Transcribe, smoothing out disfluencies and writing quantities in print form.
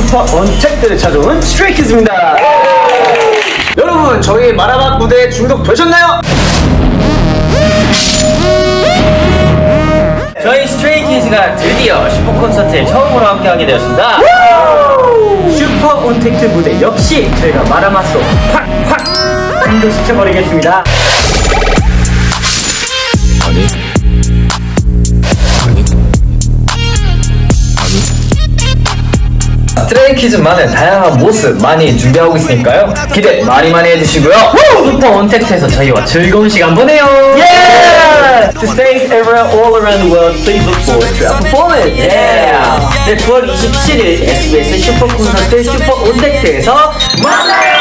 슈퍼 언택트를 찾아온 스트레이키즈입니다. 여러분, 저희 마라맛 무대에 중독되셨나요? 저희 스트레이키즈가 드디어 슈퍼 콘서트에 처음으로 함께하게 되었습니다. 슈퍼 언택트 무대 역시 저희가 마라맛으로 확 감동시켜버리겠습니다. 스트레이키즈만의 다양한 모습 많이 준비하고 있으니까요. 기대 많이 해주시고요. 슈퍼 언택트에서 저희와 즐거운 시간 보내요. Yeah! To stay everywhere all around the world, please look forward to our performance. 네, 9월 27일 SBS 슈퍼 콘서트 슈퍼 언택트에서 만나요.